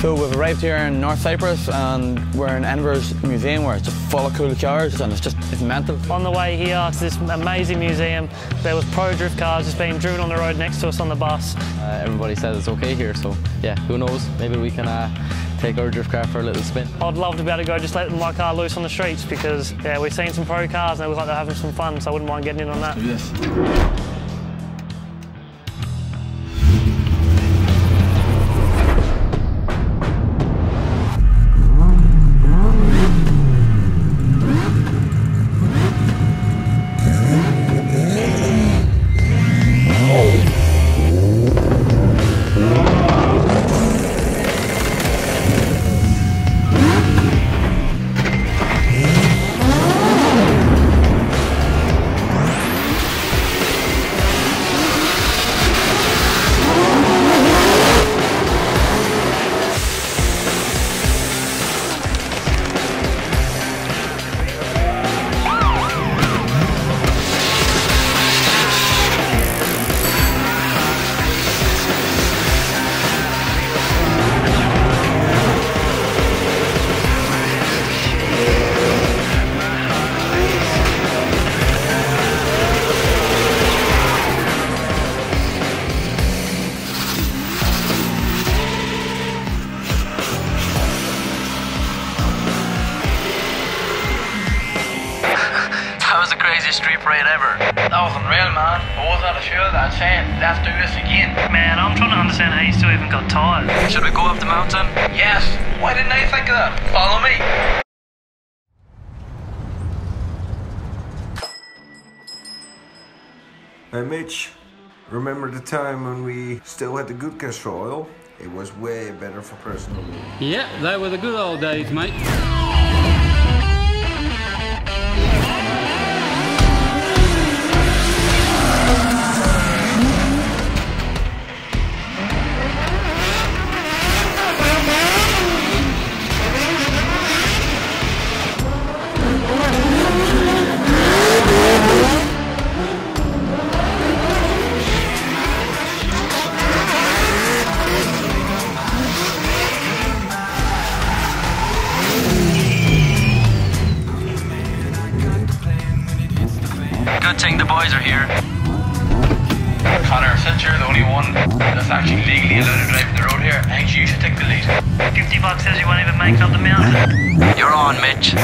So we've arrived here in North Cyprus and we're in Edinburgh's museum where it's just full of cool cars and it's mental. On the way here to this amazing museum, there was pro drift cars just being driven on the road next to us on the bus. Everybody says it's okay here, so yeah, who knows, maybe we can take our drift car for a little spin. I'd love to be able to go just let my car loose on the streets because yeah, we've seen some pro cars and they look like they're having some fun, so I wouldn't mind getting in on that. Let's do this. That was the craziest street parade ever. That was unreal, man. I was on the field and saying, let's do this again. Man, I'm trying to understand how you still even got tired. Should we go up the mountain? Yes. Why didn't I think of that? Follow me. Hey Mitch, remember the time when we still had the good castor oil? It was way better for personal use. Yeah, they were the good old days, mate. Good thing the boys are here. Conor, since you're the only one that's actually legally allowed to drive the road here, I think you should take the lead. $50 says you won't even make it up the mountain. You're on, Mitch.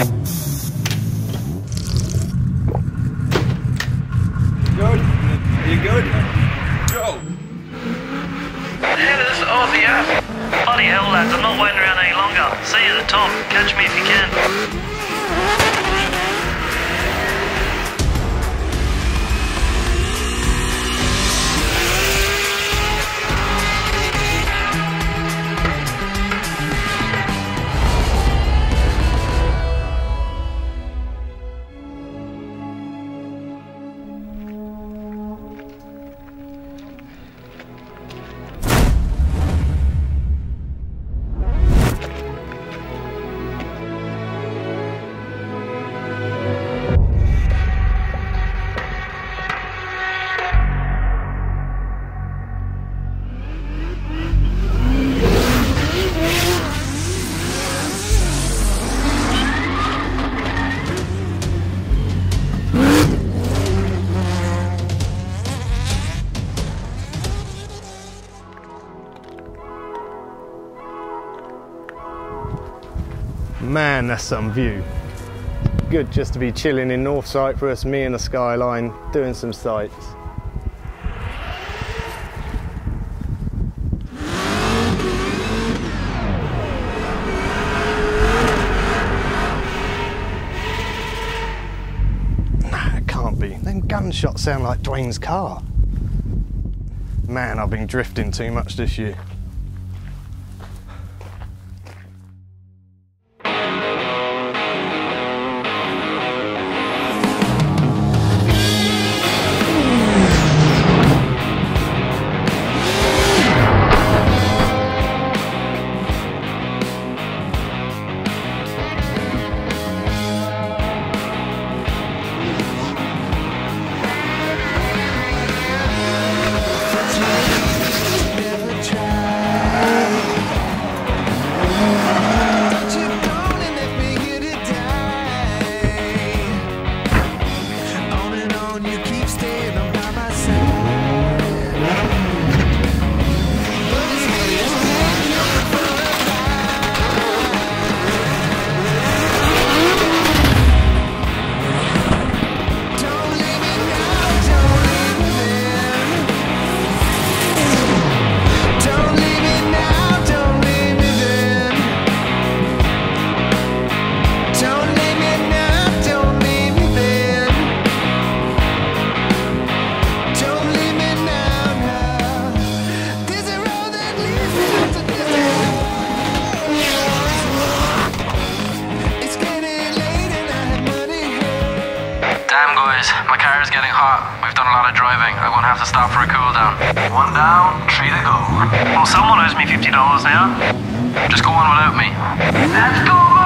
Good? Are you good? Go! What the hell is this Aussie ass? Bloody hell, lads, I'm not waiting around any longer. See you at the top. Catch me if you can. Man, that's some view. Good just to be chilling in North Cyprus, me and the skyline, doing some sights. Nah, it can't be. Them gunshots sound like Duane's car. Man, I've been drifting too much this year. Never try. stop for a cool down. 1 down, 3 to go. Well, someone owes me $50 now. Just go on without me. Let's go!